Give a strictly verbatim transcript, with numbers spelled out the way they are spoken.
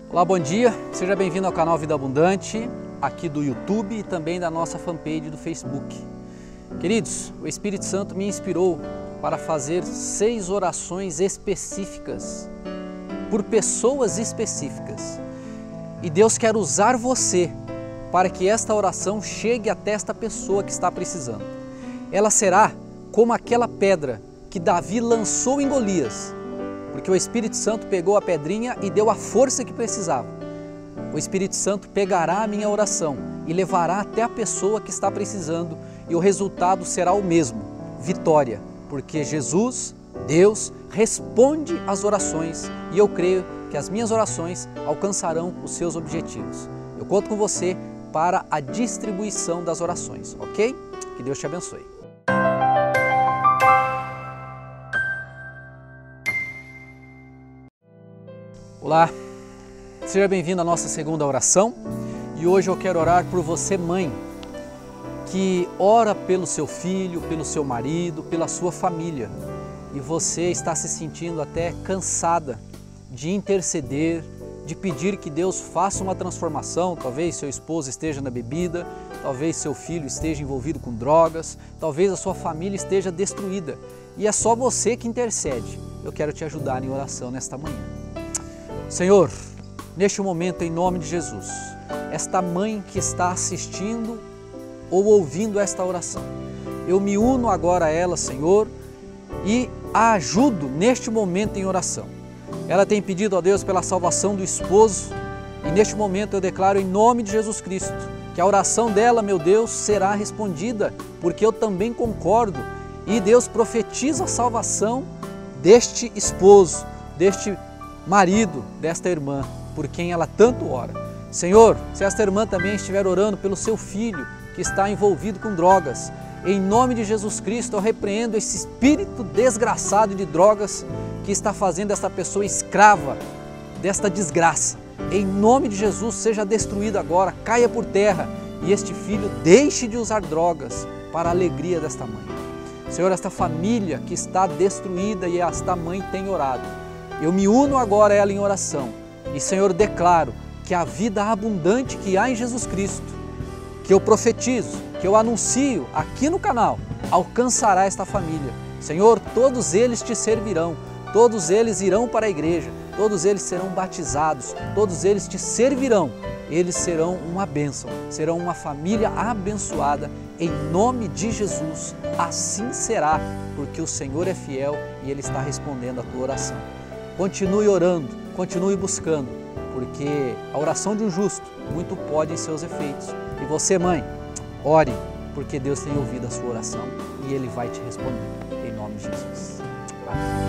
Olá, bom dia, seja bem-vindo ao canal Vida Abundante, aqui do YouTube e também da nossa fanpage do Facebook. Queridos, o Espírito Santo me inspirou para fazer seis orações específicas, por pessoas específicas. E Deus quer usar você para que esta oração chegue até esta pessoa que está precisando. Ela será como aquela pedra que Davi lançou em Golias, porque o Espírito Santo pegou a pedrinha e deu a força que precisava. O Espírito Santo pegará a minha oração e levará até a pessoa que está precisando e o resultado será o mesmo, vitória, porque Jesus, Deus, responde às orações e eu creio que as minhas orações alcançarão os seus objetivos. Eu conto com você para a distribuição das orações, ok? Que Deus te abençoe. Olá, seja bem-vindo à nossa segunda oração e hoje eu quero orar por você, mãe, que ora pelo seu filho, pelo seu marido, pela sua família e você está se sentindo até cansada de interceder, de pedir que Deus faça uma transformação. Talvez seu esposo esteja na bebida, talvez seu filho esteja envolvido com drogas, talvez a sua família esteja destruída e é só você que intercede. Eu quero te ajudar em oração nesta manhã. Senhor, neste momento, em nome de Jesus, esta mãe que está assistindo ou ouvindo esta oração, eu me uno agora a ela, Senhor, e a ajudo neste momento em oração. Ela tem pedido a Deus pela salvação do esposo e neste momento eu declaro em nome de Jesus Cristo que a oração dela, meu Deus, será respondida, porque eu também concordo e Deus profetiza a salvação deste esposo, deste marido, desta irmã, por quem ela tanto ora. Senhor, se esta irmã também estiver orando pelo seu filho que está envolvido com drogas, em nome de Jesus Cristo eu repreendo esse espírito desgraçado de drogas que está fazendo esta pessoa escrava desta desgraça. Em nome de Jesus seja destruído agora, caia por terra e este filho deixe de usar drogas para a alegria desta mãe. Senhor, esta família que está destruída e esta mãe tem orado, eu me uno agora a ela em oração e, Senhor, declaro que a vida abundante que há em Jesus Cristo, que eu profetizo, que eu anuncio aqui no canal, alcançará esta família. Senhor, todos eles te servirão, todos eles irão para a igreja, todos eles serão batizados, todos eles te servirão, eles serão uma bênção, serão uma família abençoada, em nome de Jesus, assim será, porque o Senhor é fiel e Ele está respondendo a tua oração. Continue orando, continue buscando, porque a oração de um justo muito pode em seus efeitos. E você, mãe, ore, porque Deus tem ouvido a sua oração e Ele vai te responder, em nome de Jesus. Amém.